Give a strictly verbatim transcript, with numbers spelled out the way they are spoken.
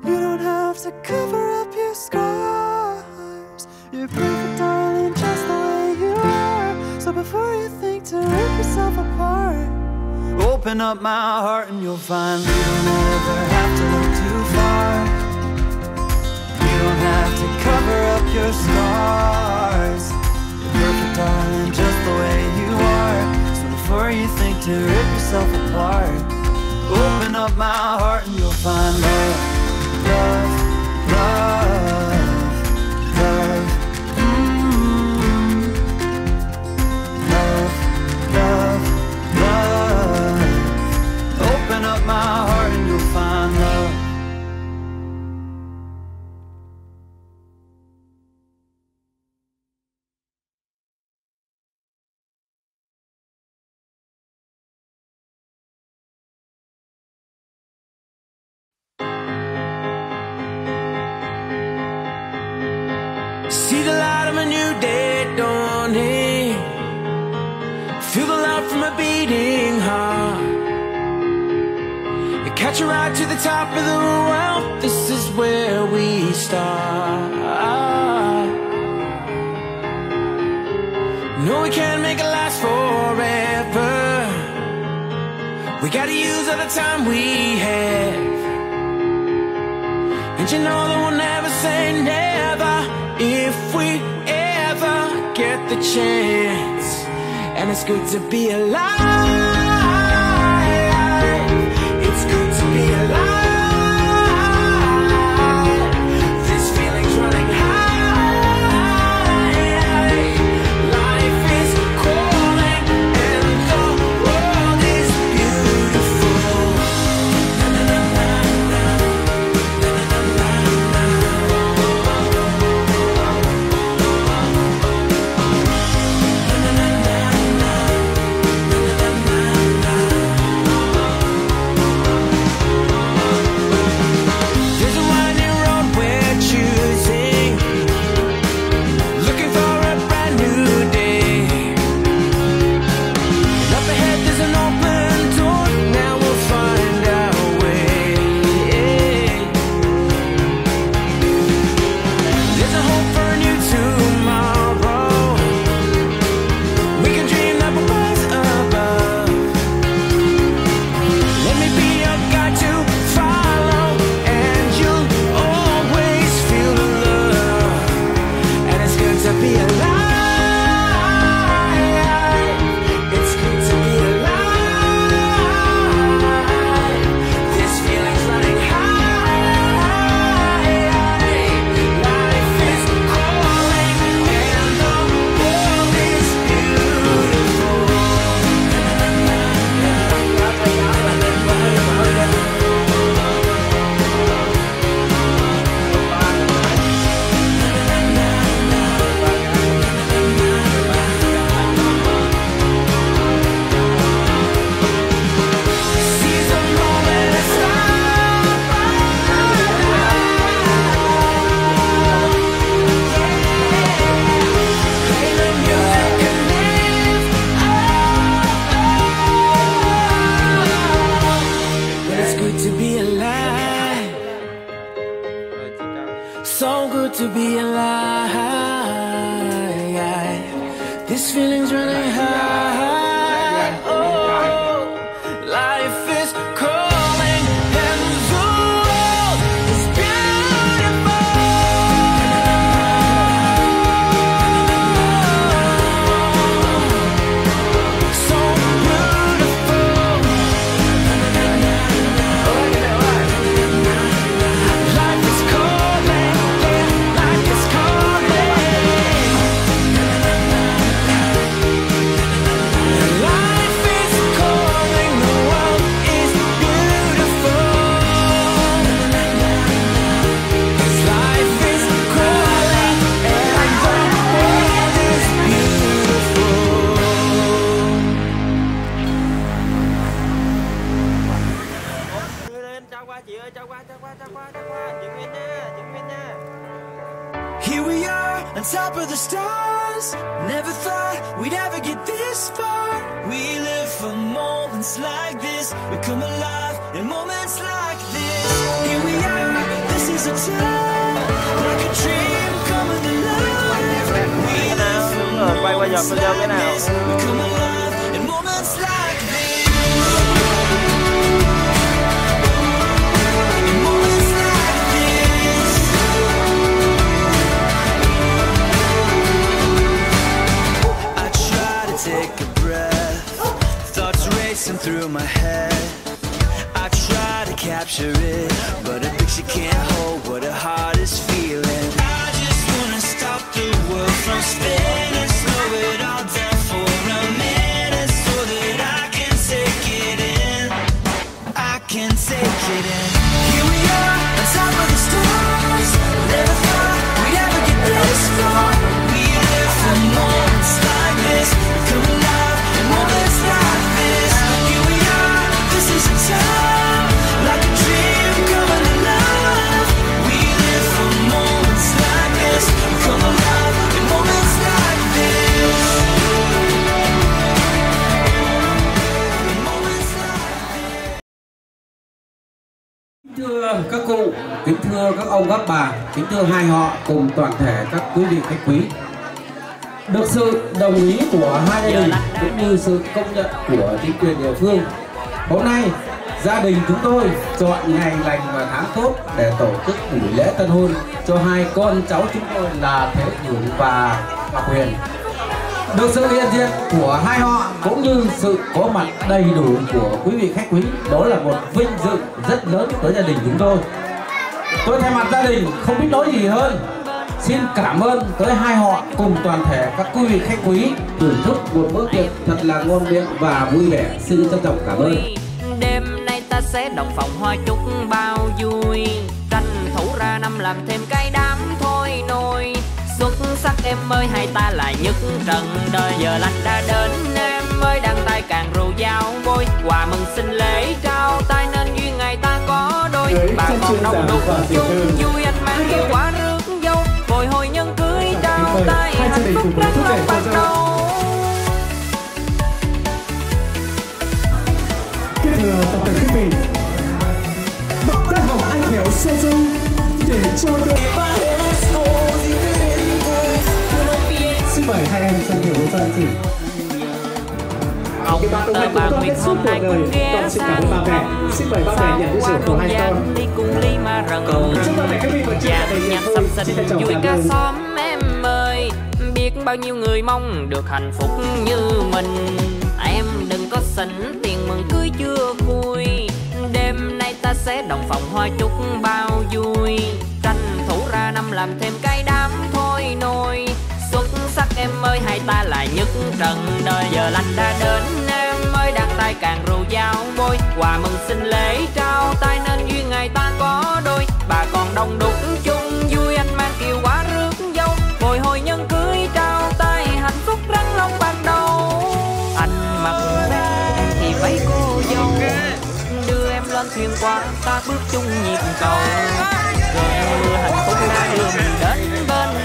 You don't have to cover up your scars. You're perfect, darling, just the way you are. So before you think to rip yourself apart, open up my heart and you'll find we don't ever have to look too far. You don't have to cover up your scars. You're perfect, darling, just the way you are. So before you think to rip yourself apart, open up my heart and you'll find love, love, love, love, mm-hmm. Love, love, love. Open up my heart and you'll find love. See the light of a new day dawning. Feel the love from a beating heart. You catch a ride to the top of the world. This is where we start. No, we can't make it last forever. We gotta use all the time we have. And you know that we'll never say never if we ever get the chance. And it's good to be alive. It's good to be alive. This feeling's running high. Life is calling and the world is beautiful. Na, na, na, na, na. Na, na, na, na, so good to be alive. This feeling's running high. Oh, life is calling and the world is beautiful. So beautiful. Life is calling, yeah, life is calling. Life is calling, the world is beautiful. 'Cause life is calling and the world is beautiful. Trao qua chị ơi, trao qua, trao qua, trao qua, trao qua. Chị Nguyên nha, chị Nguyên nha. Here we are, on top of the stars. Never thought we'd ever get this far. We live for moments like this. We come alive in moments like this. Here we are, the Quay qua giọt video cái nào. Take a breath, thoughts racing through my head. I try to capture it, but a picture can't hold what a heart is feeling. I just wanna stop the world from spinning, slow it all down for a minute, so that I can take it in. I can take it in. Here we are, on top of the stars. Never thought we'd ever get this far. We live for moments like this. Come alive in moments like this. Here we are, this is a time, like a dream coming alive. We live for moments like this. Come alive in moments like this. In moments like this. Thưa các cụ, kính thưa các ông các bà, kính thưa hai họ cùng toàn thể các quý vị khách quý. Được sự đồng ý của hai gia đình cũng như sự công nhận của chính quyền địa phương, hôm nay gia đình chúng tôi chọn ngày lành và tháng tốt để tổ chức buổi lễ tân hôn cho hai con cháu chúng tôi là Thế Nhường và Ngọc Huyền. Được sự hiện diện của hai họ cũng như sự có mặt đầy đủ của quý vị khách quý, đó là một vinh dự rất lớn với gia đình chúng tôi. Tôi thay mặt gia đình không biết nói gì hơn, xin cảm ơn tới hai họ cùng toàn thể các quý vị khách quý thưởng thức một bữa tiệc thật là ngon miệng và vui vẻ. Xin trân trọng cảm ơn. Đêm nay ta sẽ động phòng hoa chúc bao vui, tranh thủ ra năm làm thêm cái đám thôi nôi. Xuất sắc em ơi, hai ta là nhất trần đời. Giờ lành đã đến, em ơi đăng tay càng rượu giao bôi. Quà mừng sinh lễ trao tay nên duyên ngày ta có đôi. Bà con đông đúc chung vui, anh mang yêu quả rước dâu. Bồi hồi nhân cưới trao tay, hạnh phúc đắng lòng ban đầu. Thưa tập thể quý vị, bậc gia học anh khéo sơ dâu để cho được. Xin mời hai em sang hiểu cho anh chị. Ông tờ bà Nguyệt hôm nay cũng ghé sang thăm. Xin mời ba mẹ nhận qua của hai gian con. đi cùng ly mà rần. Dạ nhạc sầm xinh vui ca xóm em ơi. Biết bao nhiêu người mong được hạnh phúc như mình. Em đừng có xỉn tiền mừng cưới chưa vui. Đêm nay ta sẽ động phòng hoa chúc bao vui. Tranh thủ ra năm làm thêm cái đám thôi nôi. Xuất sắc em ơi, hai ta là nhất trần đời. Giờ lành đã đến, em ơi đăng tay càng rượu giao bôi. Quà mừng sinh lễ trao tay nên duyên ngày ta có đôi. Bà con đông đúc chung vui, anh mang kiều quả rước dâu. Bồi hồi nhân cưới trao tay, hạnh phúc rắn lòng ban đầu. Anh mặc em thì váy cô dâu, đưa em lên thuyền qua ta bước chung nhịp cầu. Cơn mưa hạnh phúc đã đưa mình đến bên